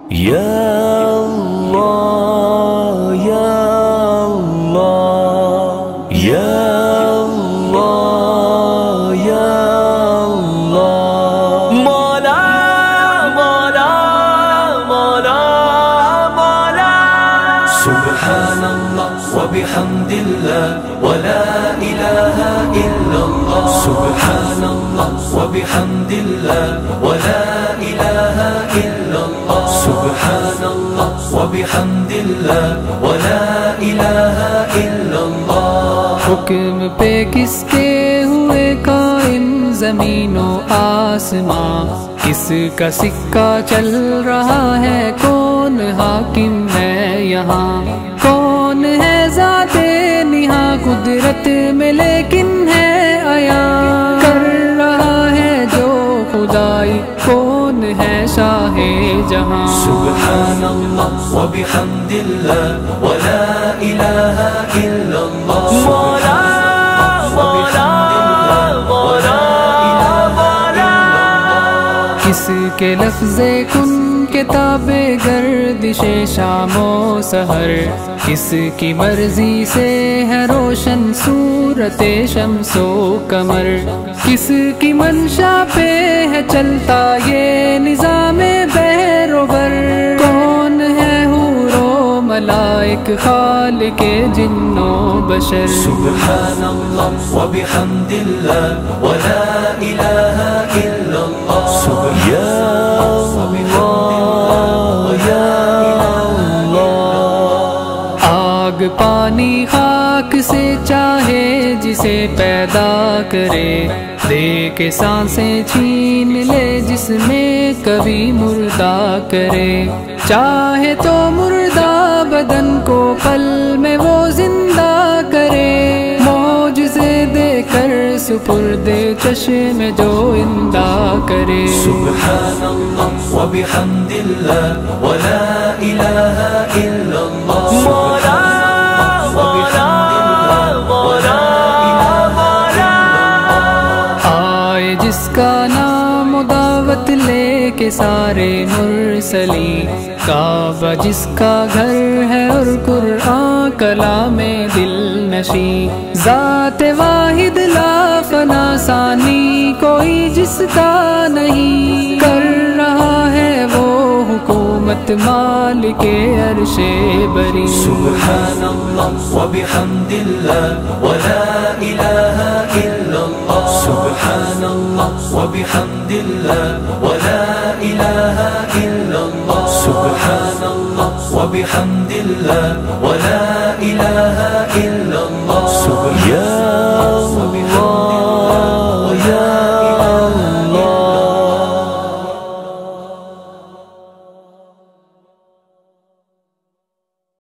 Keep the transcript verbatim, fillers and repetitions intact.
یا اللہ یا اللہ یا اللہ یا اللہ مولا مولا مولا مولا سبحان اللہ وبحمد اللہ ولا الہ الا اللہ سبحان اللہ وبحمد اللہ ولا الہ الا اللہ سبحان اللہ وبحمد اللہ ولا الہ الا اللہ حکم پہ کس کے ہوئے قائم زمین و آسماں، کس کا سکہ چل رہا ہے، کون حاکم ہے یہاں، کون ہے ذات نہاں قدرت میں لیکن ہے عیاں، کر رہا ہے جو خدائی، کون ہے شاہ جہاں سبحان اللہ وبحمد اللہ ولا الہ الا اللہ مولا مولا مولا مولا کس کے لفظ کن کتاب گردش شام و سحر، کس کی مرضی سے ہے روشن صورت شمس و قمر، کس کی منشا پہ ہے چلتا یہ نظام بحر و بر، کون ہے حور و ملائک خالق جن و بشر سبحان اللہ وبحمد اللہ ولا الہ الا اللہ یا آگ پانی خاک سے چاہے جسے پیدا کرے، دے کے سانسیں چھین لے جس میں کبھی مردہ کرے، چاہے تو مردہ بدن کو پل میں وہ زندہ کرے، معجزے دے کر سپرد چشم جو اندہ کرے سبحان اللہ وبحمد اللہ ولا الہ الا اللہ مولا مولا مولا مولا آئے جس کا نام و دعوت لے کے سارے مرسلی، کعبہ جس کا گھر ہے اور قرآن کلام دل نشی، ذات واحد لا فنا ثانی کوئی جس کا نہیں، کر رہا ہے وہ حکومت مالک عرش بری سبحان اللہ وبحمد اللہ ولا الہ الا اللہ سبحان اللہ وبحمد اللہ ولا الہ الا اللہ سبحان اللہ وبحمد اللہ ولا الہ الا اللہ